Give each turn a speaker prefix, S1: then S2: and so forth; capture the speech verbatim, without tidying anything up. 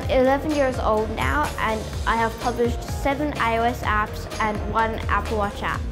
S1: I'm eleven years old now and I have published seven iOS apps and one Apple Watch app.